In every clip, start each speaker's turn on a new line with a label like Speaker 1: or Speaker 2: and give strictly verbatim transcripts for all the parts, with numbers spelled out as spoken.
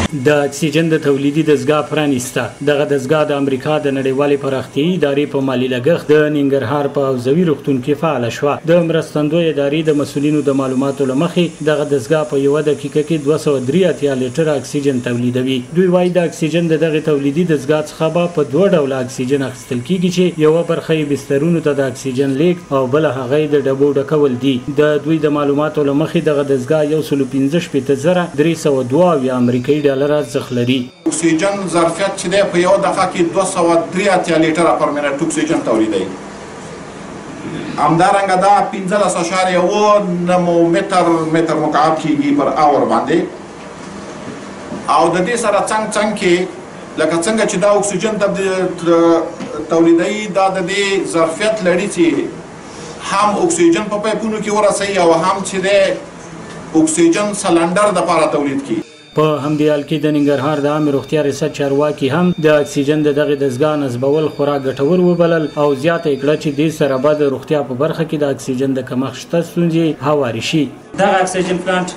Speaker 1: د اکسیجن د تولیدي دستګاه پرانیسته. دغه دستګاه د امریکا د نړیوالې پراختیایي ادارې په مالي لګښت د ننګرهار په حوزوي روغتون کې فعاله شوه. د مرستندوی ادارې د مسؤلینو د معلوماتو له مخې دغه دستګاه په یوه دقیقه کې دوه سوه درې اتیا لیټره اکسیجن تولیدوي. دوی وایي د اکسیجن د دغې تولیدي دستګاه څخه به په دوه ډوله اکسیجن اخیستل کیږي چې یوه برخه یې بسترونو ته د اکسیجن لیږد او بله هغه یې د ډبو ډکول دي. د دوی د معلوماتو له مخې دغه دستګاه یو سلو پنځه شپېته زره درې سوه دوه اویا امریکایي ډالر ارزښت لري.
Speaker 2: اکسیجن ظرفیت چې دی په یوه دقیقه کې دوه سوه درې اتیا لیټره پر منټ اکسیجن تولیدوي. همدارنګه دا پنځلس اعشاریه اوه متر متر مکعب کیږي پر اور باندې. او د دې سره څنګ څنګ کې لکه څنګه چې دا اکسیجن تولیدوي دا د دې ظرفیت لري چې هم اکسیجن په پایپونو کې ورسوي او هم چې دی اکسیجن سلنډر د لپاره تولید کی.
Speaker 1: په همدې حال کې د ننګرهار د عامې روغتیا ریاست چارواکي هم د اکسیجن د دغې دستګاه نصبول خورا ګټور وبلل او زیاته یې کړه چې دې سره به د روغتیا په برخه کې د اکسیجن د کمښت شته ستونزې هوارې شي.
Speaker 3: دغه اکسیجن پلانټ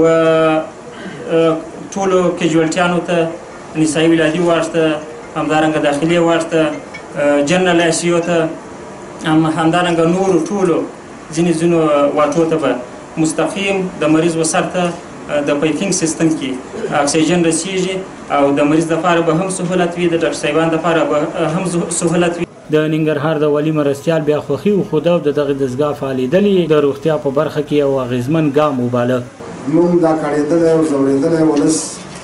Speaker 3: و ټولو کیجوالټیانو ته نسایي ولادي واټ ته همدارنګه داخلي واټ ته جنرال آی سی یو ته همدارنګه نورو ټولو ځینې ځینو واټو ته به مستقیم د مریض وسر ته د پایپینګ سیستم کې اکسیجن رسیږي او د مریض لپاره به هم سهولت وي، د ډاکټر صاحبانو لپاره به هم سهولت وي.
Speaker 1: د ننګرهار د والي مرستیال بیا خوښي وښوده او د دغې دستګاه فعالېدل یې د روغتیا په برخه کې یو اغېزمن ګام وباله.
Speaker 4: موږ دا کړېدلی او ځورېدلی ولس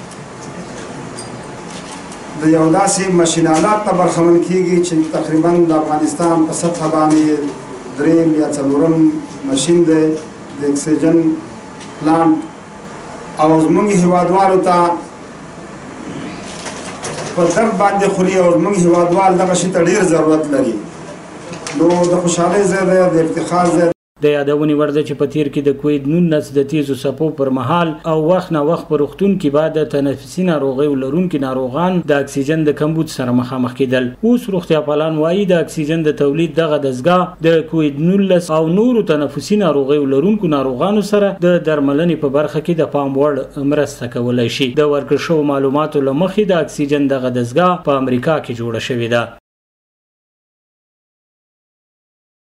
Speaker 4: د یو داسې مشین آلات ته برخمن کېږي چې تقریبا د افغانستان په سطحه باندې درېیم یا څلورم مشین دی د اکسیجن پلانټ او زموږ هیوادوالو ته په درد باندې خوري او زموږ هیوادوال دغه شي ته ډېر ضرورت لري. نو د خوشحالۍ ځای دی، د افتخار ځای.
Speaker 1: د یادونې وړ ده چې په تیر کې د کوویډ نولس د تیزو څپو پر مهال او وخت نه وخت په روغتون کې به د تنفسي ناروغیو لرونکي ناروغان د اکسیجن د کمبود سره مخامخ کېدل. اوس روغتیا پالان وایي د اکسیجن د تولید دغه دستګاه د کوویډ نولس او نورو تنفسي ناروغیو لرونکو ناروغانو سره د درملنې په برخه کې د پام وړ مرسته کولی شي. د ورکړل شوو معلوماتو له مخې د اکسیجن دغه دستګاه په امریکا کې جوړه شوې ده.